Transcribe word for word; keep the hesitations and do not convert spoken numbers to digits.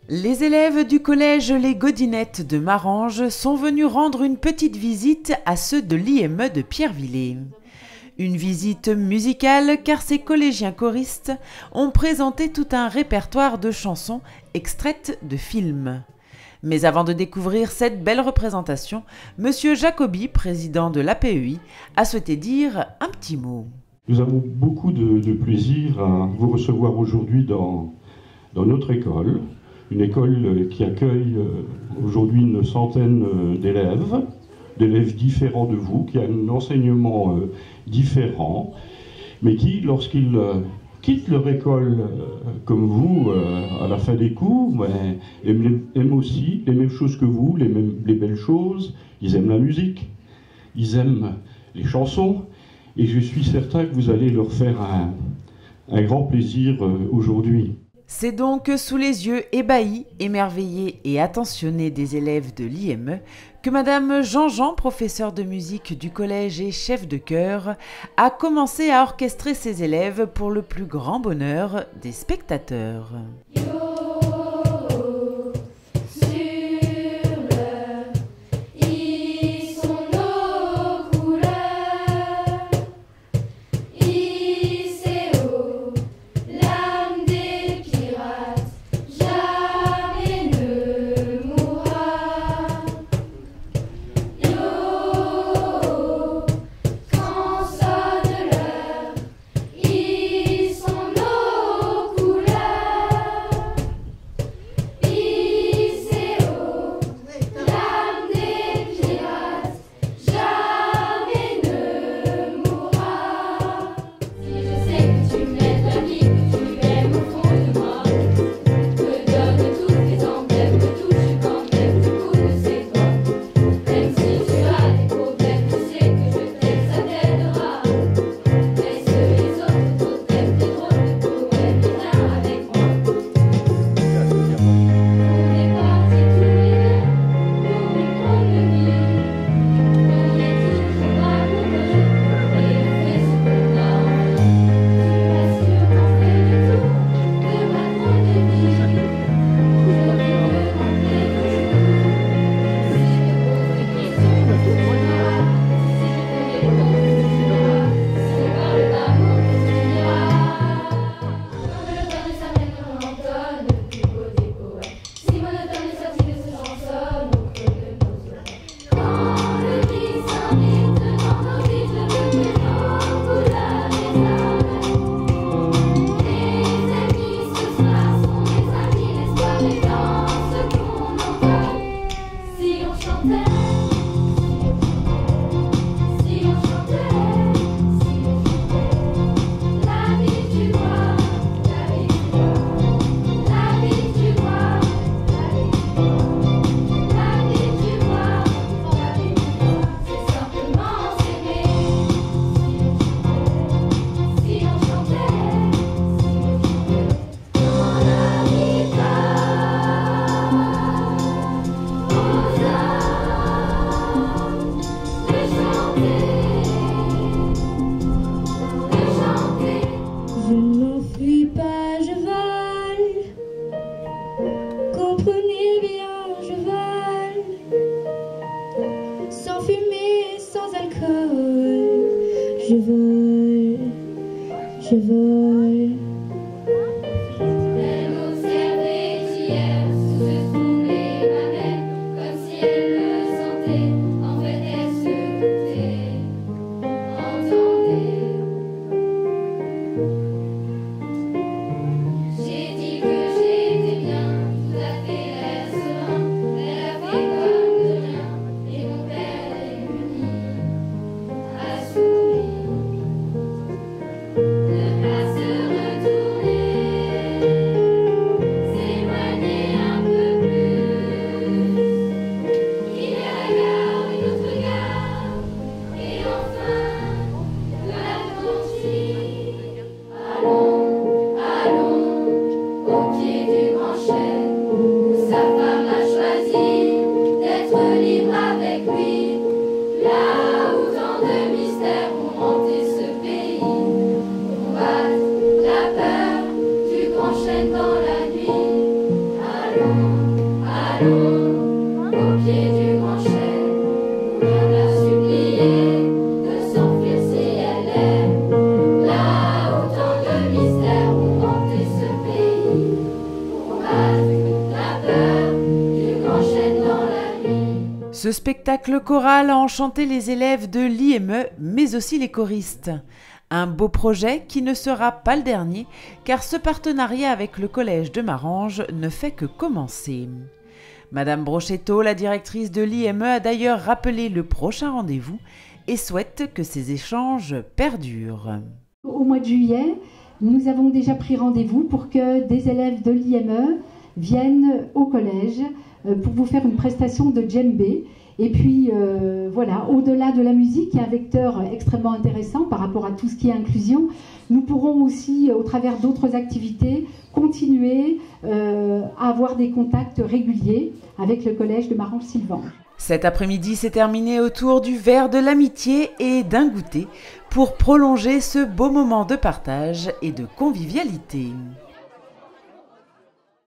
Les élèves du collège Les Godinettes de Marange sont venus rendre une petite visite à ceux de l'I M E de Pierrevillers. Une visite musicale car ces collégiens choristes ont présenté tout un répertoire de chansons extraites de films. Mais avant de découvrir cette belle représentation, Monsieur Jacobi, président de l'A P E I, a souhaité dire un petit mot. Nous avons beaucoup de, de plaisir à vous recevoir aujourd'hui dans, dans notre école. Une école qui accueille aujourd'hui une centaine d'élèves, d'élèves différents de vous, qui a un enseignement différent, mais qui, lorsqu'ils quittent leur école comme vous, à la fin des cours, ben, aiment, aiment aussi les mêmes choses que vous, les, mêmes, les belles choses. Ils aiment la musique, ils aiment les chansons, et je suis certain que vous allez leur faire un, un grand plaisir aujourd'hui. C'est donc sous les yeux ébahis, émerveillés et attentionnés des élèves de l'I M E que Madame Jean-Jean, professeure de musique du collège et chef de chœur, a commencé à orchestrer ses élèves pour le plus grand bonheur des spectateurs. Comprenez bien, je vole, sans fumée, sans alcool, je vole, je vole. Elle m'observait hier, se soufflait ma mère, comme si elle me sentait, en fait elle se doutait, entendait. J'ai dit que j'étais bien, tout à fait l'air serein, elle a fait comme de rien, et mon père est venu, a souri. Ne pas se retourner, s'éloigner Ce spectacle choral a enchanté les élèves de l'I M E, mais aussi les choristes. Un beau projet qui ne sera pas le dernier, car ce partenariat avec le collège de Marange ne fait que commencer. Madame Brochetto, la directrice de l'I M E, a d'ailleurs rappelé le prochain rendez-vous et souhaite que ces échanges perdurent. Au mois de juillet, nous avons déjà pris rendez-vous pour que des élèves de l'I M E viennent au collège pour vous faire une prestation de djembé. Et puis euh, voilà, au-delà de la musique, qui est un vecteur extrêmement intéressant par rapport à tout ce qui est inclusion, nous pourrons aussi, au travers d'autres activités, continuer euh, à avoir des contacts réguliers avec le collège de Marange-Sylvange. Cet après-midi s'est terminé autour du verre de l'amitié et d'un goûter pour prolonger ce beau moment de partage et de convivialité.